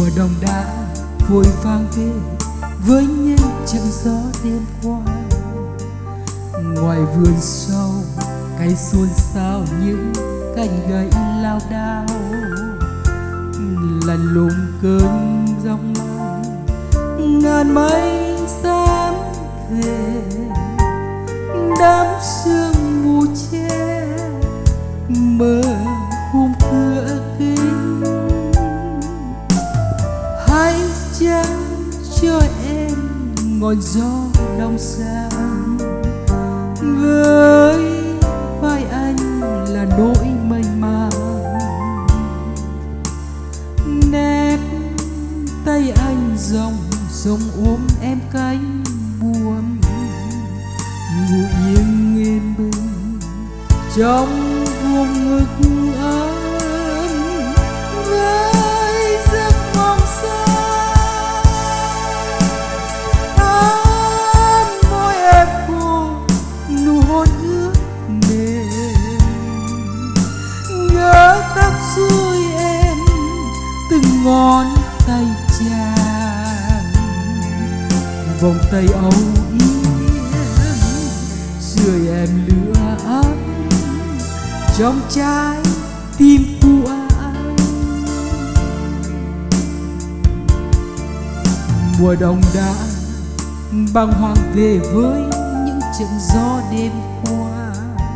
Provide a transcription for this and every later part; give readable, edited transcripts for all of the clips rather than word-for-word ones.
Mùa đông đã vội vàng về với những trận gió đêm qua. Ngoài vườn sâu cây xôn xao những cành gậy lao đao, lạnh lùng cơn giông mang ngàn mây xám về, đám sương mù che mờ khung cửa kính. Hãy chăng cho em ngọn gió đông sang, với vai anh là nỗi mênh mang. Nép tay anh rộng rộng ôm em cánh buồm, ngủ yên yên bình trong vuông ngực ấm. Với giấc mộng xa môi em khô, nụ hôn ướt mềm, nhớ tóc xuôi em từng ngón tay chàng, vòng tay âu yếm sưởi em lửa ấm trong trái tim của anh. Mùa đông đã bàng hoàng về với những trận gió đêm qua.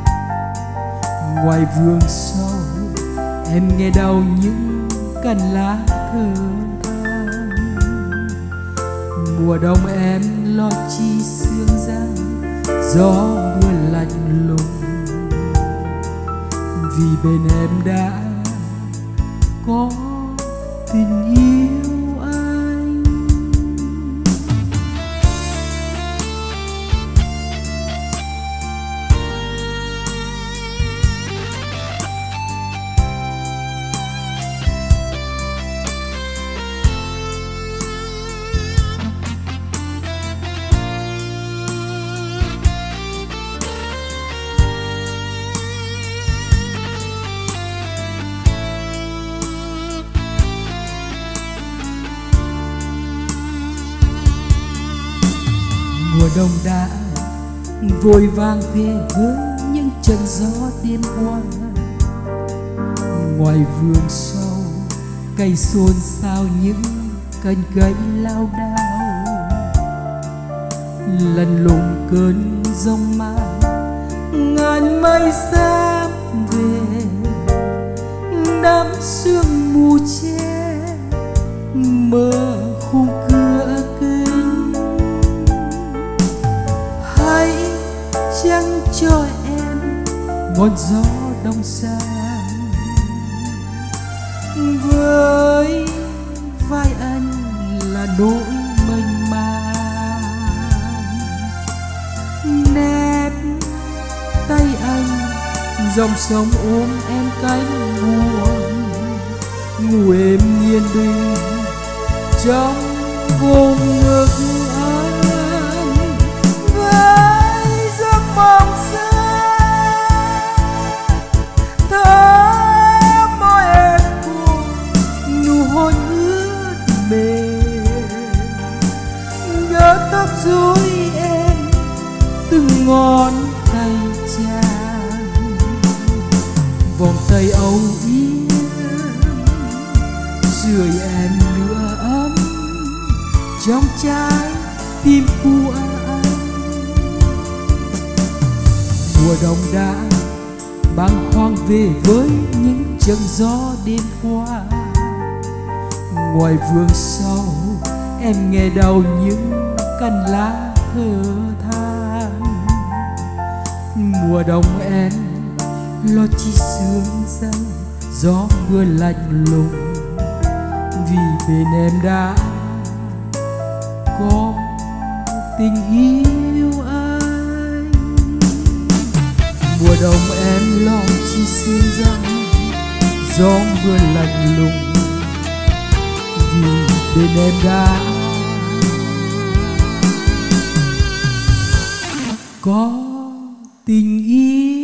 Ngoài vườn sâu em nghe đau những cành lá thơ than. Mùa đông em lo chi sương răng, gió mưa lạnh lùng, vì bên em đã có tình yêu anh. Mùa đông đã vội vàng về với những trận gió đêm qua. Ngoài vườn sâu cây xôn xao những cành gậy lao đao, lạnh lùng cơn giông mang ngàn mây xám về, đám sương mù che mờ khung cửa kính. Hãy chăng cho em ngọn gió đông sang, với vai anh là nỗi mênh mang. Nép tay anh dòng sông ôm em cánh buồm, ngủ êm yên bình trong vùng ngực anh. Với giấc mộng xa thơm môi em khô, nụ hôn ướt mềm, nhớ tóc rối em từng ngón tay chàng, vòng tay âu yếm sưởi em lửa ấm trong trái tim của anh. Mùa đông đã bàng hoàng về với những trận gió đêm qua. Ngoài vườn sâu em nghe đau những cành lá thơ than. Mùa đông em lo chi sương răng, gió mưa lạnh lùng, vì bên em đã có tình yêu anh. Mùa đông em lo chi sương răng, gió mưa lạnh lùng, vì bên em đã có tình yêu.